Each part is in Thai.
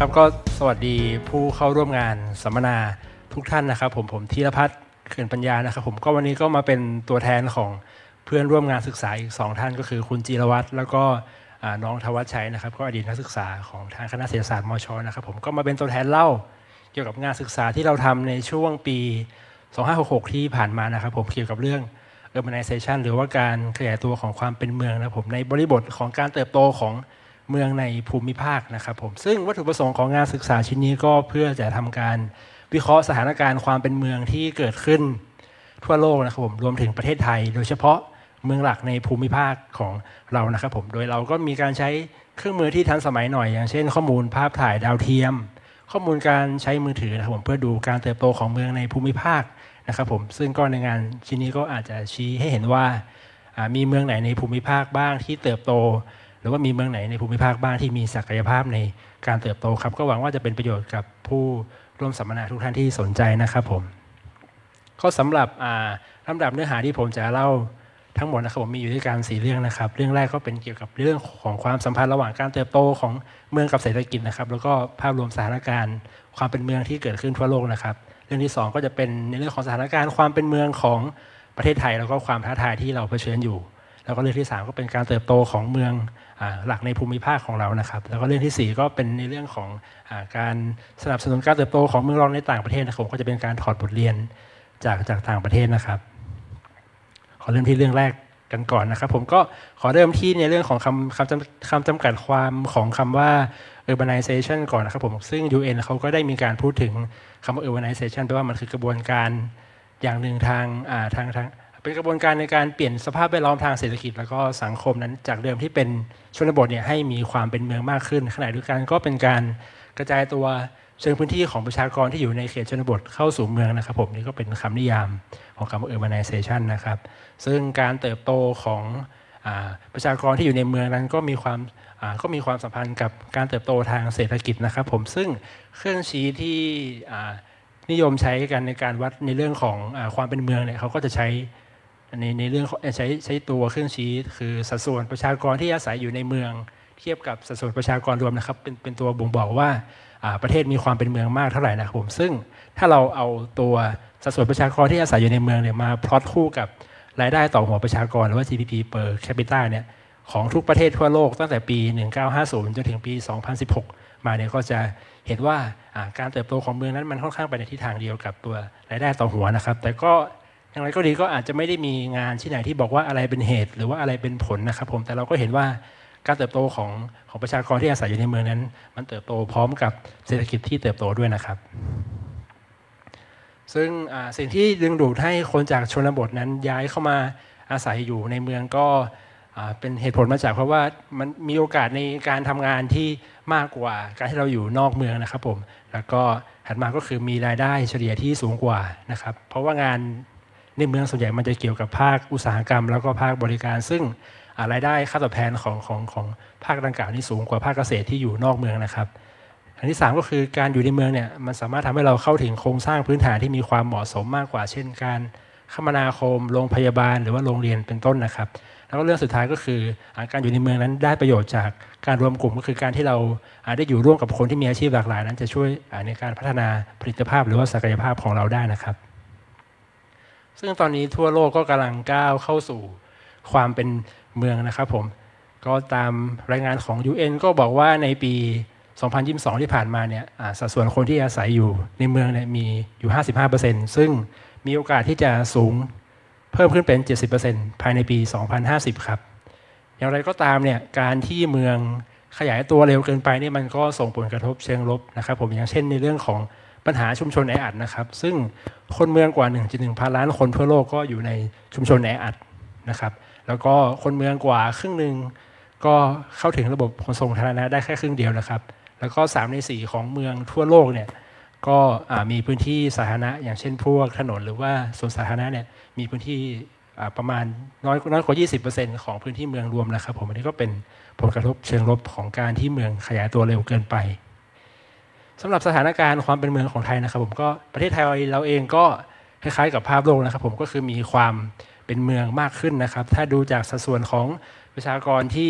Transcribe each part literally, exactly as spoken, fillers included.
ครับก็สวัสดีผู้เข้าร่วมงานสัมมนาทุกท่านนะครับผมผมธีรพัฒน์เขื่อนปัญญานะครับผมก็วันนี้ก็มาเป็นตัวแทนของเพื่อนร่วมงานศึกษาอีกสองท่านก็คือคุณจิรวัตรแล้วก็น้องธวัชชัยนะครับก็อดีตนักศึกษาของทางคณะเศรษฐศาสตร์มช.นะครับผมก็มาเป็นตัวแทนเล่าเกี่ยวกับงานศึกษาที่เราทำในช่วงปีสองพันห้าร้อยหกสิบหกที่ผ่านมานะครับผมเกี่ยวกับเรื่อง urbanization หรือว่าการขยายตัวของความเป็นเมืองนะผมในบริบทของการเติบโตของเมืองในภูมิภาคนะครับผมซึ่งวัตถุประสงค์ของงานศึกษาชิ้นนี้ก็เพื่อจะทำการวิเคราะห์สถานการณ์ความเป็นเมืองที่เกิดขึ้นทั่วโลกนะครับผมรวมถึงประเทศไทยโดยเฉพาะเมืองหลักในภูมิภาคของเรานะครับผมโดยเราก็มีการใช้เครื่องมือที่ทันสมัยหน่อยอย่างเช่นข้อมูลภาพถ่ายดาวเทียมข้อมูลการใช้มือถือนะครับผมเพื่อดูการเติบโตของเมืองในภูมิภาคนะครับผมซึ่งก็ในงานชิ้นนี้ก็อาจจะชี้ให้เห็นว่ามีเมืองไหนในภูมิภาคบ้างที่เติบโตหรือว่ามีเมืองไหนในภูมิภาคบ้างที่มีศักยภาพในการเติบโตครับก็หวังว่าจะเป็นประโยชน์กับผู้ร่วมสัมมนาทุกท่านที่สนใจนะครับผมก็สำหรับลำดับเนื้อหาที่ผมจะเล่าทั้งหมดนะครับผมมีอยู่ด้วยกันสี่เรื่องนะครับเรื่องแรกก็เป็นเกี่ยวกับเรื่องของความสัมพันธ์ระหว่างการเติบโตของเมืองกับเศรษฐกิจนะครับแล้วก็ภาพรวมสถานการณ์ความเป็นเมืองที่เกิดขึ้นทั่วโลกนะครับเรื่องที่สองก็จะเป็นในเรื่องของสถานการณ์ความเป็นเมืองของประเทศไทยแล้วก็ความท้าทายที่เราเผชิญอยู่แล้วก็เรื่องที่สามก็เป็นการเติบโตของเมืองหลักในภูมิภาคของเรานะครับแล้วก็เรื่องที่สี่ก็เป็นในเรื่องของการสนับสนุนการเติบโตของเมืองรองในต่างประเทศนะครับก็จะเป็นการถอดบทเรียนจากจากต่างประเทศนะครับขอเริ่มที่เรื่องแรกกันก่อนนะครับผมก็ขอเริ่มที่ในเรื่องของคำคำจำคำจำกัดความของคำว่า urbanization ก่อนนะครับผมซึ่ง ยู เอ็น เขาก็ได้มีการพูดถึงคำว่า urbanization แปลว่ามันคือกระบวนการอย่างหนึ่งทางทางทางเป็นกระบวนการในการเปลี่ยนสภาพแวดล้อมทางเศรษฐกิจแล้วก็สังคมนั้นจากเดิมที่เป็นชนบทเนี่ยให้มีความเป็นเมืองมากขึ้นขณะเดียวกันก็เป็นการกระจายตัวเชิงพื้นที่ของประชากรที่อยู่ในเขตชนบทเข้าสู่เมืองนะครับผมนี่ก็เป็นคำนิยามของคำว่า urbanization นะครับซึ่งการเติบโตของประชากรที่อยู่ในเมืองนั้นก็มีความก็มีความสัมพันธ์กับการเติบโตทางเศรษฐกิจนะครับผมซึ่งเครื่องชี้ที่นิยมใช้กันในการวัดในเรื่องของความเป็นเมืองเนี่ยเขาก็จะใช้ในในเรื่องใช้ใช้ตัวเครื่องชี้คือสัดส่วนประชากรที่อาศัยอยู่ในเมืองเทียบกับสัดส่วนประชากรรวมนะครับเป็นเป็นตัวบ่งบอกว่าประเทศมีความเป็นเมืองมากเท่าไหร่นะครับผมซึ่งถ้าเราเอาตัวสัดส่วนประชากรที่อาศัยอยู่ในเมืองเนี่ยมาพลอตคู่กับรายได้ต่อหัวประชากรหรือว่า จี ดี พี per capita เนี่ยของทุกประเทศทั่วโลกตั้งแต่ปีหนึ่งพันเก้าร้อยห้าสิบจนถึงปีสองพันสิบหกมาเนี่ยก็จะเห็นว่าการเติบโตของเมืองนั้นมันค่อนข้างไปในทิศทางเดียวกับตัวรายได้ต่อหัวนะครับแต่ก็อย่างไรก็ดีก็อาจจะไม่ได้มีงานที่ไหนที่บอกว่าอะไรเป็นเหตุหรือว่าอะไรเป็นผลนะครับผมแต่เราก็เห็นว่าการเติบโตของของประชากรที่อาศัยอยู่ในเมืองนั้นมันเติบโตพร้อมกับเศรษฐกิจที่เติบโตด้วยนะครับซึ่งสิ่งที่ดึงดูดให้คนจากชนบทนั้นย้ายเข้ามาอาศัยอยู่ในเมืองก็เป็นเหตุผลมาจากเพราะว่ามันมีโอกาสในการทำงานที่มากกว่าการที่เราอยู่นอกเมืองนะครับผมแล้วก็ถัดมาก็คือมีรายได้เฉลี่ยที่สูงกว่านะครับเพราะว่างานในเมืองส่วนใหญ่มันจะเกี่ยวกับภาคอุตสาหกรรมแล้วก็ภาคบริการซึ่งรายได้ค่าตอบแทนของของของภาคดังกล่าวนี้สูงกว่าภาคเกษตรที่อยู่นอกเมืองนะครับอันที่สามก็คือการอยู่ในเมืองเนี่ยมันสามารถทำให้เราเข้าถึงโครงสร้างพื้นฐานที่มีความเหมาะสมมากกว่าเช่นการคมนาคมโรงพยาบาลหรือว่าโรงเรียนเป็นต้นนะครับแล้วก็เรื่องสุดท้ายก็คือการอยู่ในเมืองนั้นได้ประโยชน์จากการรวมกลุ่มก็คือการที่เราได้อยู่ร่วมกับคนที่มีอาชีพหลากหลายนั้นจะช่วยในการพัฒนาผลิตภาพหรือว่าศักยภาพของเราได้นะครับซึ่งตอนนี้ทั่วโลกก็กำลังก้าวเข้าสู่ความเป็นเมืองนะครับผมก็ตามรายงานของ ยู เอ็น ก็บอกว่าในปีสองพันยี่สิบสองที่ผ่านมาเนี่ยสัดส่วนคนที่อาศัยอยู่ในเมืองเนี่ยมีอยู่ ห้าสิบห้าเปอร์เซ็นต์ ซึ่งมีโอกาสที่จะสูงเพิ่มขึ้นเป็น เจ็ดสิบเปอร์เซ็นต์ ภายในปีสองพันห้าสิบครับอย่างไรก็ตามเนี่ยการที่เมืองขยายตัวเร็วเกินไปนี่มันก็ส่งผลกระทบเชิงลบนะครับผมอย่างเช่นในเรื่องของปัญหาชุมชนแออัดนะครับซึ่งคนเมืองกว่า หนึ่งจุดหนึ่ง พันล้านคนทั่วโลกก็อยู่ในชุมชนแออัดนะครับแล้วก็คนเมืองกว่าครึ่งหนึ่งก็เข้าถึงระบบขนส่งสาธารณะได้แค่ครึ่งเดียวนะครับแล้วก็สามในสี่ของเมืองทั่วโลกเนี่ยก็มีพื้นที่สาธารณะอย่างเช่นพวกถนนหรือว่าสวนสาธารณะเนี่ยมีพื้นที่ประมาณน้อยน้อยกว่า ยี่สิบเปอร์เซ็นต์ ของพื้นที่เมืองรวมนะครับผมอันนี้ก็เป็นผลกระทบเชิงลบของการที่เมืองขยายตัวเร็วเกินไปสำหรับสถานการณ์ความเป็นเมืองของไทยนะครับผมก็ประเทศไทยเราเองก็คล้ายๆกับภาพโลกนะครับผมก็คือมีความเป็นเมืองมากขึ้นนะครับถ้าดูจากสัดส่วนของประชากรที่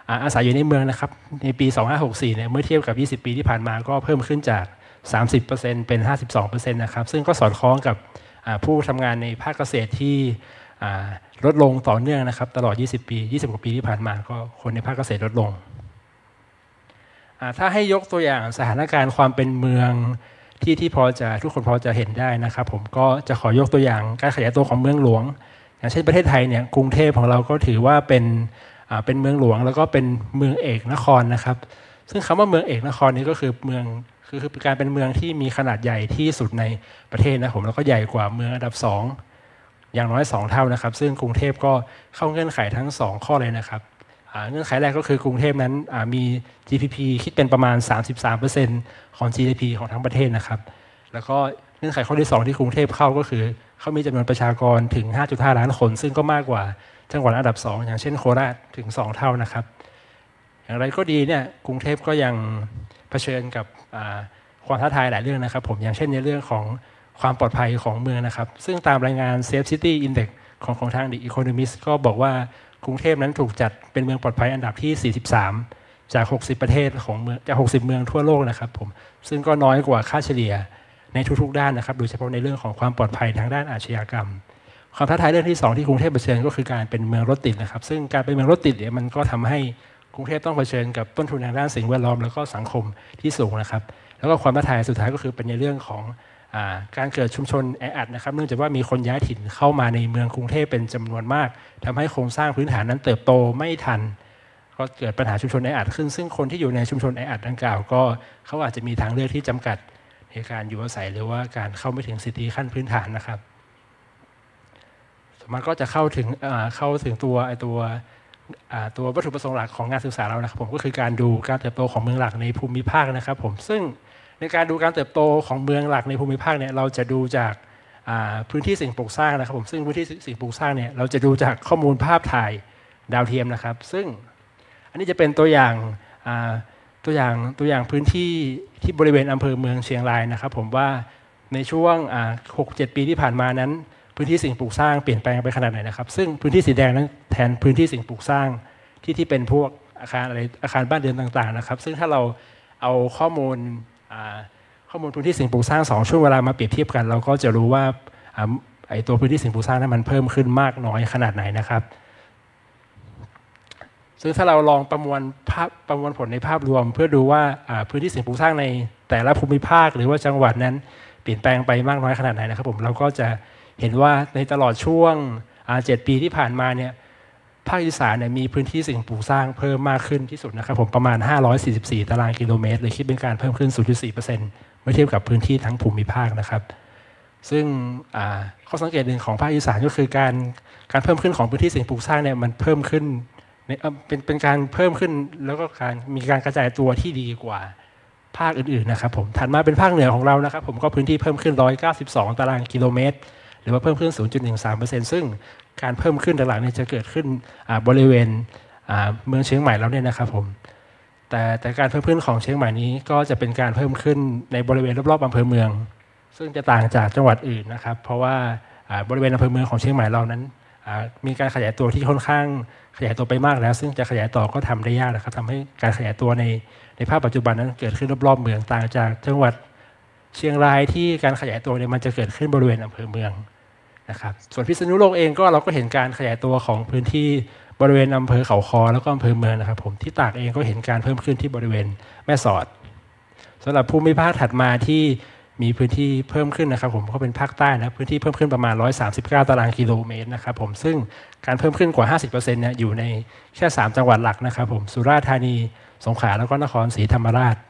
อาศัยอยู่ในเมืองนะครับในปีสองพันห้าร้อยหกสิบสี่เนี่ยเมื่อเทียบกับยี่สิบปีที่ผ่านมาก็เพิ่มขึ้นจาก สามสิบเปอร์เซ็นต์ เป็น ห้าสิบสองเปอร์เซ็นต์ นะครับซึ่งก็สอดคล้องกับผู้ทำงานในภาคเกษตรที่ลดลงต่อเนื่องนะครับตลอดยี่สิบปียี่สิบกว่าปีที่ผ่านมาก็คนในภาคเกษตรลดลงถ้าให้ยกตัวอย่างสถานการณ์ความเป็นเมืองที่ที่พอจะทุกคนพอจะเห็นได้นะครับผมก็จะขอยกตัวอย่างการขยายตัวของเมืองหลวงอย่างเช่นประเทศไทยเนี่ยกรุงเทพของเราก็ถือว่าเป็นเป็นเมืองหลวงแล้วก็เป็นเมืองเอกนครนะครับซึ่งคำว่าเมืองเอกนครนี้ก็คือเมืองคือคือการเป็นเมืองที่มีขนาดใหญ่ที่สุดในประเทศนะผมแล้วก็ใหญ่กว่าเมืองอันดับสองอย่างน้อยสองเท่านะครับซึ่งกรุงเทพก็เข้าเงื่อนไขทั้งสองข้อเลยนะครับเงื่อนไขแรกก็คือกรุงเทพนั้นมี จี ดี พี คิดเป็นประมาณ สามสิบสามเปอร์เซ็นต์ ของ จี ดี พี ของทั้งประเทศนะครับแล้วก็เงื่อนไขข้อที่สองที่กรุงเทพเข้าก็คือเขามีจำนวนประชากรถึง ห้าจุดห้า ล้านคนซึ่งก็มากกว่าจังหวัดอันดับสองอย่างเช่นโคราชถึงสองเท่านะครับอย่างไรก็ดีเนี่ยกรุงเทพก็ยังเผชิญกับความท้าทายหลายเรื่องนะครับผมอย่างเช่นในเรื่องของความปลอดภัยของเมืองนะครับซึ่งตามรายงาน Safe City Index ของของทาง The Economist ก็บอกว่ากรุงเทพนั้นถูกจัดเป็นเมืองปลอดภัยอันดับที่สี่สิบสามจากหกสิบประเทศของเมืองจากหกสิบเมืองทั่วโลกนะครับผมซึ่งก็น้อยกว่าค่าเฉลี่ยในทุกๆด้านนะครับโดยเฉพาะในเรื่องของความปลอดภัยทางด้านอาชญากรรมความท้าทายเรื่องที่สองที่กรุงเทพเผชิญก็คือการเป็นเมืองรถติดนะครับซึ่งการเป็นเมืองรถติดเนี่ยมันก็ทำให้กรุงเทพต้องเผชิญกับต้นทุนทางด้านสิ่งแวดล้อมแล้วก็สังคมที่สูงนะครับแล้วก็ความท้าทายสุดท้ายก็คือเป็นในเรื่องของการเกิดชุมชนแออัดนะครับเนื่องจากว่ามีคนย้ายถิ่นเข้ามาในเมืองกรุงเทพเป็นจำนวนมากทำให้โครงสร้างพื้นฐานนั้นเติบโตไม่ทันก็เกิดปัญหาชุมชนแออัดขึ้นซึ่งคนที่อยู่ในชุมชนแออัดดังกล่าวก็เขาอาจจะมีทางเลือกที่จำกัดในการอยู่อาศัยหรือว่าการเข้าไม่ถึงสิทธิขั้นพื้นฐานนะครับมันก็จะเข้าถึงเข้าถึงตัวไอตัวตัววัตถุประสงค์หลักของงานศึกษาเรานะครับผมก็คือการดูการเติบโตของเมืองหลักในภูมิภาคนะครับผมซึ่งในการดูการเติบโตของเมืองหลักในภูมิภาคเนี่ยเราจะดูจากพื้นที่สิ่งปลูกสร้างนะครับผมซึ่งพื้นที่สิ่งปลูกสร้างเนี่ยเราจะดูจากข้อมูลภาพถ่ายดาวเทียมนะครับซึ่งอันนี้จะเป็นตัวอย่างตัวอย่างตัวอย่างพื้นที่ที่บริเวณอำเภอเมืองเชียงรายนะครับผมว่าในช่วง หกเจ็ด ปีที่ผ่านมานั้นพื้นที่สิ่งปลูกสร้างเปลี่ยนแปลงไปขนาดไหนนะครับซึ่งพื้นที่สีแดงนั้นแทนพื้นที่สิ่งปลูกสร้างที่ที่เป็นพวกอาคารอะไรอาคารบ้านเรือนต่างๆนะครับซึ่งถ้าเราเอาข้อมูลข้อมูลพื้นที่สิ่งปลูกสร้างสองช่วงเวลามาเปรียบเทียบกันเราก็จะรู้ว่าไอ้ตัวพื้นที่สิ่งปลูกสร้างนั้นมันเพิ่มขึ้นมากน้อยขนาดไหนนะครับซึ่งถ้าเราลองประมวลภาพประมวลผลในภาพรวมเพื่อดูว่าพื้นที่สิ่งปลูกสร้างในแต่ละภูมิภาคหรือว่าจังหวัดนั้นเปลี่ยนแปลงไปมากน้อยขนาดไหนนะครับผมเราก็จะเห็นว่าในตลอดช่วงเจ็ดปีที่ผ่านมาเนี่ยภาคอีสานเนี่ยมีพื้นที่สิ่งปลูกสร้างเพิ่มมากขึ้นที่สุดนะครับผมประมาณห้าร้อยสี่สิบสี่ตารางกิโลเมตรเลยคิดเป็นการเพิ่มขึ้น ศูนย์จุดสี่เปอร์เซ็นต์ เมื่อเทียบกับพื้นที่ทั้งภูมิภาคนะครับซึ่งข้อสังเกตหนึ่งของภาคอีสานก็คือการการเพิ่มขึ้นของพื้นที่สิ่งปลูกสร้างเนี่ยมันเพิ่มขึ้นเป็นเป็นการเพิ่มขึ้นแล้วก็การมีการกระจายตัวที่ดีกว่าภาคอื่นๆนะครับผมถัดมาเป็นภาคเหนือของเรานะครับผมก็พื้นที่เพิ่มขึ้นหนึ่งร้อยเก้าสิบสองตารางกิโลเมตรหรือว่าเพิ่มขึ้น ศูนย์จุดหนึ่งสามเปอร์เซ็นต์ ซึ่งการเพิ่มขึ้นหลักๆนี้จะเกิดขึ้นบริเวณเมืองเชียงใหม่แล้วเนี่ยนะครับผมแต่แต่การเพิ่มขึ้นของเชียงใหม่นี้ก็จะเป็นการเพิ่มขึ้นในบริเวณรอบๆอำเภอเมืองซึ่งจะต่างจากจังหวัดอื่นนะครับเพราะว่าบริเวณอำเภอเมืองของเชียงใหม่เรานั้นมีการขยายตัวที่ค่อนข้างขยายตัวไปมากแล้วซึ่งจะขยายต่อก็ทำได้ยากนะครับทำให้การขยายตัวในในภาพปัจจุบันนั้นเกิดขึ้นรอบๆเมืองต่างจากจังหวัดเชียงรายที่การขยายตัวเนี่ยมันจะเกิดขึ้นบริเวณอำเภอเมืองนะครับส่วนพิษณุโลกเองก็เราก็เห็นการขยายตัวของพื้นที่บริเวณอำเภอเขาคอแล้วก็อำเภอเมืองนะครับผมที่ตากเองก็เห็นการเพิ่มขึ้นที่บริเวณแม่สอดสำหรับภูมิภาคถัดมาที่มีพื้นที่เพิ่มขึ้นนะครับผมก็เป็นภาคใต้นะพื้นที่เพิ่มขึ้นประมาณหนึ่งร้อยสามสิบเก้าตารางกิโลเมตรนะครับผมซึ่งการเพิ่มขึ้นกว่า ห้าสิบเปอร์เซ็นต์ เนี่ยอยู่ในแค่สามจังหวัดหลักนะครับผมสุราษฎร์ธานีสงขลาแล้วก็นครศรีธรรมราช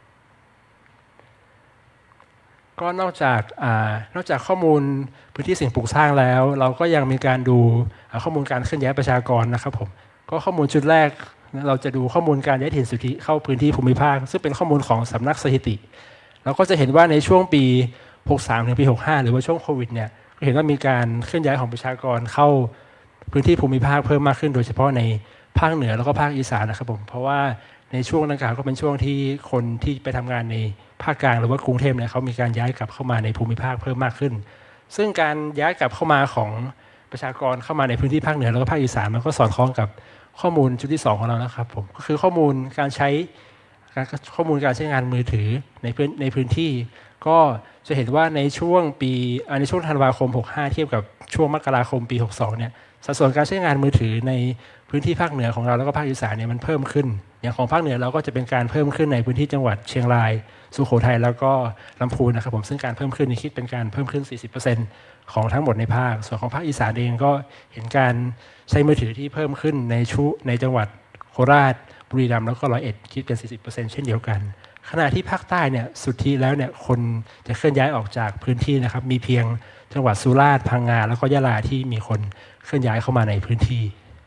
ก็นอกจากนอกจากข้อมูลพื้นที่สิ่งปลูกสร้างแล้วเราก็ยังมีการดูข้อมูลการเคลื่อนย้ายประชากรนะครับผมก็ข้อมูลชุดแรกเราจะดูข้อมูลการย้ายถิ่นสุทธิเข้าพื้นที่ภูมิภาคซึ่งเป็นข้อมูลของสำนักสถิติเราก็จะเห็นว่าในช่วงปีหกสิบสามถึงปีหกสิบห้าหรือว่าช่วงโควิดเนี่ยก็เห็นว่ามีการเคลื่อนย้ายของประชากรเข้าพื้นที่ภูมิภาคเพิ่มมากขึ้นโดยเฉพาะในภาคเหนือแล้วก็ภาคอีสานนะครับผมเพราะว่าในช่วงดังกล่าวก็เป็นช่วงที่คนที่ไปทำงานในภาคกลางหรือว่ากรุงเทพเนี่ยเขามีการย้ายกลับเข้ามาในภูมิภาคเพิ่มมากขึ้นซึ่งการย้ายกลับเข้ามาของปประชากรเข้ามาในพื้นที่ภาคเหนือแล้วก็ภาคอีสานมันก็สอดคล้องกับข้อมูลชุดที่สองของเรานะครับผมก็คือข้อมูลการใช้ข้อมูลการใช้งานมือถือในพื้นในพื้นที่ก็จะเห็นว่าในช่วงปีในช่วงธันวาคมหกสิบห้าเทียบกับช่วงมกราคมปีหกสิบสองเนี่ยสัดส่วนการใช้งานมือถือในพื้นที่ภาคเหนือของเราแล้วก็ภาคอีสานเนี่ยมันเพิ่มขึ้นอย่างของภาคเหนือเราก็จะเป็นการเพิ่มขึ้นในพื้นที่จังหวัดเชียงรายสุโขทัยแล้วก็ลำพูนนะครับผมซึ่งการเพิ่มขึ้นนี้คิดเป็นการเพิ่มขึ้น สี่สิบเปอร์เซ็นต์ ของทั้งหมดในภาคส่วนของภาคอีสานเองก็เห็นการใช้มือถือที่เพิ่มขึ้นในชุในจังหวัดโคราชบุรีรัมย์แล้วก็ร้อยเอ็ดคิดเป็น สี่สิบเปอร์เซ็นต์ เช่นเดียวกันขณะที่ภาคใต้เนี่ยสุดที่แล้วเนี่ยคนจะเคลื่อนย้ายออกจากพื้นที่นะครับมีเพียงจังหวัดสุราษฎร์พังงาแล้วก็ยะลาที่มีคนเคลื่อนย้ายเข้ามาในพื้นที่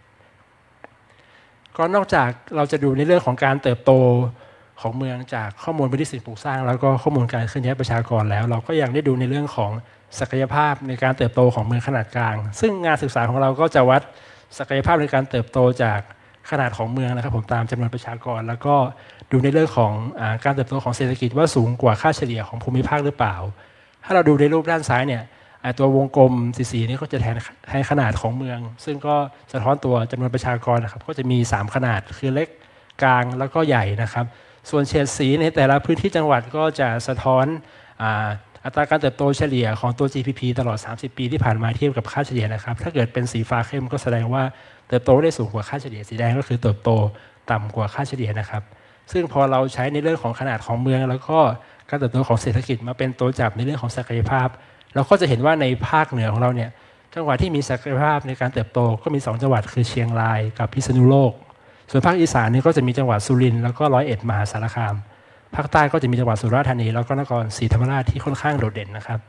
ก็นอกจากเราจะดูในเรื่องของการเติบโตของเมืองจากข้อมูลพื้นที่สิ่งปลูกสร้างแล้วก็ข้อมูลการเคลื่อนย้ายประชากรแล้วเราก็ยังได้ดูในเรื่องของศักยภาพในการเติบโตของเมืองขนาดกลางซึ่งงานศึกษาของเราก็จะวัดศักยภาพในการเติบโตจากขนาดของเมืองนะครับผมตามจำนวนประชากรแล้วก็ดูในเรื่องของอาการเติบโตของเศรษฐกิจว่าสูงกว่าค่าเฉลี่ยของภูมิภาคหรือเปล่าถ้าเราดูในรูปด้านซ้ายเนี่ยตัววงกลมสีๆนี่ก็จะแทนแทนขนาดของเมืองซึ่งก็สะท้อนตัวจำนวนประชากรนะครับก็จะมีสามขนาดคือเล็กกลางแล้วก็ใหญ่นะครับส่วนเฉดสีในแต่ละพื้นที่จังหวัดก็จะสะท้อนอัตราการเติบโตเฉลี่ยของตัว จี พี พี ตลอดสามสิบปีที่ผ่านมาเทียบกับค่าเฉลี่ยนะครับถ้าเกิดเป็นสีฟ้าเข้มก็แสดงว่าเติบโตได้สูงกว่าค่าเฉลี่ยสีแดงก็คือเติบโตต่ำกว่าค่าเฉลี่ยนะครับซึ่งพอเราใช้ในเรื่องของขนาดของเมืองแล้วก็การเติบโตของเศรษฐกิจมาเป็นตัวจับในเรื่องของศักยภาพเราก็จะเห็นว่าในภาคเหนือของเราเนี่ยจังหวัดที่มีศักยภาพในการเติบโตก็มีสองจังหวัดคือเชียงรายกับพิษณุโลกส่วนภาคอีสานนี่ก็จะมีจังหวัดสุรินทร์แล้วก็ร้อยเอ็ดมหาสารคามภาคใต้ก็จะมีจังหวัดสุราษฎร์ธานีแล้วก็นครศรีธรรมราชที่ค่อนข้างโดดเด่นนะครับ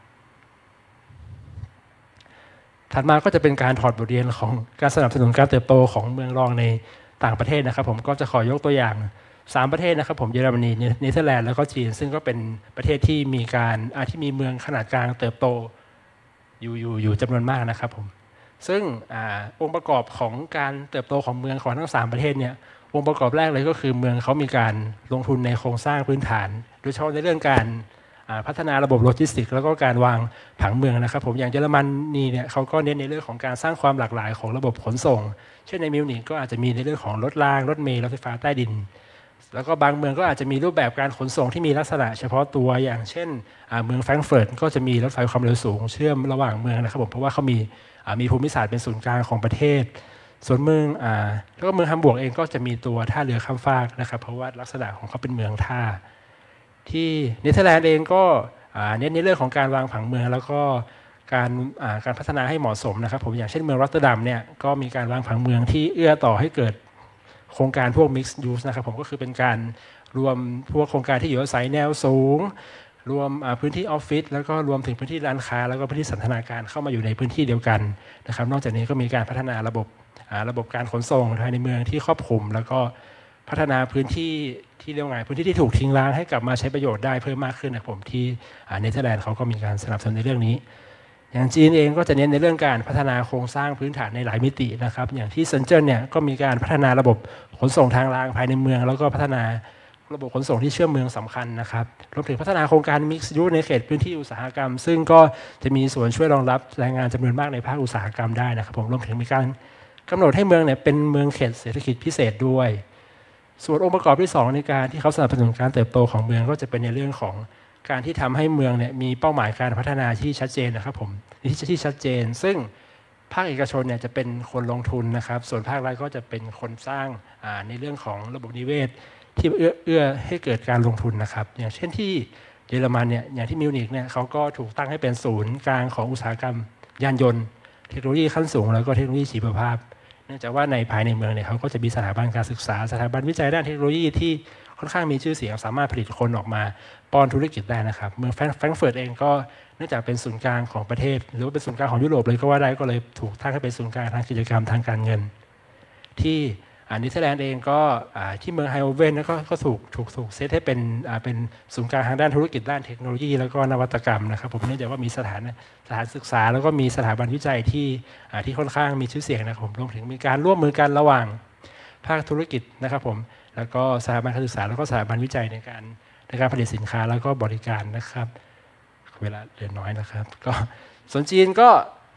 ถัดมาก็จะเป็นการถอดบทเรียนของการสนับสนุนการเติบโตของเมืองรองในต่างประเทศนะครับผมก็จะขอยกตัวอย่างสามประเทศนะครับผมเยอรมนีเนเธอร์แลนด์แล้วก็จีนซึ่งก็เป็นประเทศที่มีการที่มีเมืองขนาดกลางเติบโตอยู่อยู่อยู่จำนวนมากนะครับผมซึ่งอองค์ประกอบของการเติบโตของเมืองของทั้งสามประเทศเนี่ยองค์ประกอบแรกเลยก็คือเมืองเขามีการลงทุนในโครงสร้างพื้นฐานโดยเฉพาะในเรื่องการพัฒนาระบบโลจิสติกส์แล้วก็การวางผังเมืองนะครับผมอย่างเยอรมนีเนี่ยเขาก็เน้นในเรื่องของการสร้างความหลากหลายของระบบขนส่งเช่นในมิวนิกก็อาจจะมีในเรื่องของรถรางรถเมล์รถไฟฟ้าใต้ดินแล้วก็บางเมืองก็อาจจะมีรูปแบบการขนส่งที่มีลักษณะเฉพาะตัวอย่างเช่นเมืองแฟรงก์เฟิร์ตก็จะมีรถไฟความเร็วสูงเชื่อมระหว่างเมืองนะครับผมเพราะว่าเขามีมีภูมิศาสตร์เป็นศูนย์กลางของประเทศส่วนเมืองแล้วก็เมืองฮัมบูร์กเองก็จะมีตัวท่าเรือข้ามฟากนะครับเพราะว่าลักษณะของเขาเป็นเมืองท่าที่เนเธอร์แลนด์เองก็เน้นในเรื่องของการวางผังเมืองแล้วก็การการพัฒนาให้เหมาะสมนะครับผมอย่างเช่นเมืองรอตเตอร์ดัมเนี่ยก็มีการวางผังเมืองที่เอื้อต่อให้เกิดโครงการพวก mixed use นะครับผมก็คือเป็นการรวมพวกโครงการที่อยู่อาศัยแนวสูงรวมพื้นที่ออฟฟิศแล้วก็รวมถึงพื้นที่ร้านค้าแล้วก็พื้นที่สันทนาการเข้ามาอยู่ในพื้นที่เดียวกันนะครับนอกจากนี้ก็มีการพัฒนาระบบระบบการขนส่งภายในเมืองที่ครอบคลุมแล้วก็พัฒนาพื้นที่ที่เรียกว่าไงพื้นที่ที่ถูกทิ้งร้างให้กลับมาใช้ประโยชน์ได้เพิ่มมากขึ้นนะครับผมที่เนเธอร์แลนด์เขาก็มีการสนับสนุนในเรื่องนี้อย่างจีนเองก็จะเน้นในเรื่องการพัฒนาโครงสร้างพื้นฐานในหลายมิตินะครับอย่างที่เซินเจิ้นเนี่ยก็มีการพัฒนาระบบขนส่งทางรางภายในเมืองแล้วก็พัฒนาระบบขนส่งที่เชื่อมเมืองสำคัญนะครับรวมถึงพัฒนาโครงการ Mixed Use ในเขตพื้นที่อุตสาหกรรมซึ่งก็จะมีส่วนช่วยรองรับแรงงานจำนวนมากในภาคอุตสาหกรรมได้นะครับผมรวมถึงมีการกำหนดให้เมืองเนี่ยเป็นเมืองเขตเศรษฐกิจพิเศษด้วยส่วนองค์ประกอบที่สองในการที่เขาสนับสนุนการเติบโตของเมืองก็จะเป็นในเรื่องของการที่ทำให้เมืองเนี่ยมีเป้าหมายการพัฒนาที่ชัดเจนนะครับผมที่ที่ชัดเจนซึ่งภาคเอกชนเนี่ยจะเป็นคนลงทุนนะครับส่วนภาครัฐก็จะเป็นคนสร้างในเรื่องของระบบนิเวศที่เอื้อเอื้อให้เกิดการลงทุนนะครับอย่างเช่นที่เยอรมันเนี่ยอย่างที่มิวนิกเนี่ยเขาก็ถูกตั้งให้เป็นศูนย์กลางของอุตสาหกรรมยานยนต์เทคโนโลยีขั้นสูงแล้วก็เทคโนโลยีชีวภาพเนื่องจากว่าในภายในเมืองเนี่ยเขาก็จะมีสถาบันการศึกษาสถาบันวิจัยด้านเทคโนโลยีที่ค่อนข้างมีชื่อเสียงสามารถผลิตคนออกมาป้อนธุรกิจได้นะครับเมืองแฟรงก์เฟิร์ตเองก็เนื่องจากเป็นศูนย์กลางของประเทศหรือว่าเป็นศูนย์กลางของยุโรปเลยก็ว่าได้ก็เลยถูกตั้งให้เป็นศูนย์กลางทางกิจกรรมทางการเงินที่เนเธอร์แลนด์เองก็ที่เมืองไฮโอเวนก็ก็ถูกถูกถูกเซตให้เป็นเป็นศูนย์กลางทางด้านธุรกิจด้านเทคโนโลยีแล้วก็นวัตกรรมนะครับผมเนื่องจากว่ามีสถานสถานศึกษาแล้วก็มีสถาบันวิจัยที่ที่ค่อนข้างมีชื่อเสียงนะครับผมรวมถึงมีการร่วมมือกันระหว่างภาคธุรกิจนะครับผมแล้วก็สถาบันการศึกษาแล้วก็สถาบันวิจัยในการในการผลิตสินค้าแล้วก็บริการนะครับเวลาเหลือน้อยนะครับก็ส่วนจีนก็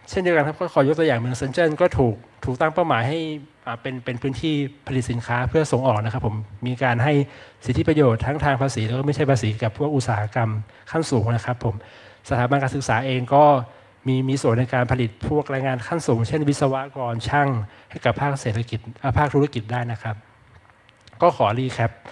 เช่นเดียวกันครับก็ขอยกตัวอย่างเมืองเซินเจิ้นก็ถูกถูกตั้งเป้าหมายให้เป็นเป็นพื้นที่ผลิตสินค้าเพื่อส่งออกนะครับผมมีการให้สิทธิประโยชน์ทั้งทางภาษีแล้วก็ไม่ใช่ภาษีกับพวกอุตสาหกรรมขั้นสูงนะครับผมสถาบันการศึกษาเองก็มีมีส่วนในการผลิตพวกแรงงานขั้นสูงเช่นวิศวกรช่างให้กับภาคเศรษฐกิจภาคธุรกิจได้นะครับก็ขอรีแคป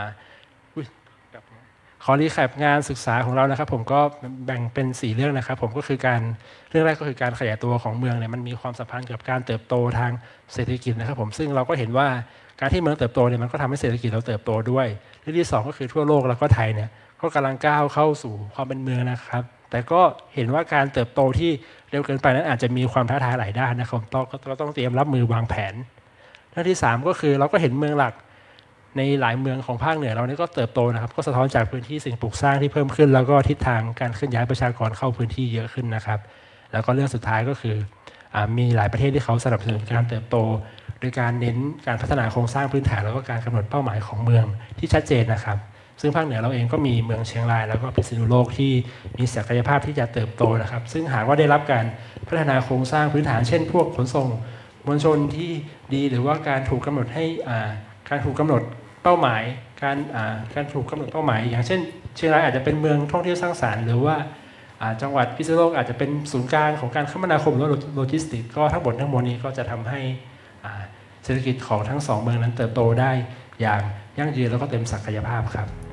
ขอรีแคปงานศึกษาของเรานะครับผมก็แบ่งเป็นสี่เรื่องนะครับผมก็คือการเรื่องแรกก็คือการขยายตัวของเมืองเนี่ยมันมีความสัมพันธ์กับการเติบโตทางเศรษฐกิจนะครับผมซึ่งเราก็เห็นว่าการที่เมืองเติบโตเนี่ยมันก็ทำให้เศรษฐกิจเราเติบโตด้วยเรื่องที่สองก็คือทั่วโลกแล้วก็ไทยเนี่ยก็กำลังก้าวเข้าสู่ความเป็นเมืองนะครับแต่ก็เห็นว่าการเติบโตที่เร็วเกินไปนั้นอาจจะมีความท้าทายหลายด้านนะครับเราต้องเตรียมรับมือวางแผนเรื่องที่สามก็คือเราก็เห็นเมืองหลักในหลายเมืองของภาคเหนือเรานี่ก็เติบโตนะครับก็สะท้อนจากพื้นที่สิ่งปลูกสร้างที่เพิ่มขึ้นแล้วก็ทิศทางการเคลื่อนย้ายประชากรเข้าพื้นที่เยอะขึ้นนะครับแล้วก็เรื่องสุดท้ายก็คือมีหลายประเทศที่เขาสนับสนุนการเติบโตโดยการเน้นการพัฒนาโครงสร้างพื้นฐานแล้วก็การกำหนดเป้าหมายของเมืองที่ชัดเจนนะครับซึ่งภาคเหนือเราเองก็มีเมืองเชียงรายแล้วก็พิษณุโลกที่มีศักยภาพที่จะเติบโตนะครับซึ่งหากว่าได้รับการพัฒนาโครงสร้างพื้นฐานเช่นพวกขนส่งมวลชนที่ดีหรือว่าการถูกกำหนดให้การถูกกำหนดเป้าหมายการการถูกกำหนดเป้าหมายอย่างเช่นเชียงรายอาจจะเป็นเมืองท่องเที่ยวสร้างสรรค์หรือว่าจังหวัดพิษณุโลกอาจจะเป็นศูนย์กลางของการคมนาคมหรือโลจิสติกก็ทั้งหมดทั้งมวลนี้ก็จะทำให้เศรษฐกิจของทั้งสองเมืองนั้นเติบโตได้อย่างยั่งยืนแล้วก็เต็มศักยภาพครับ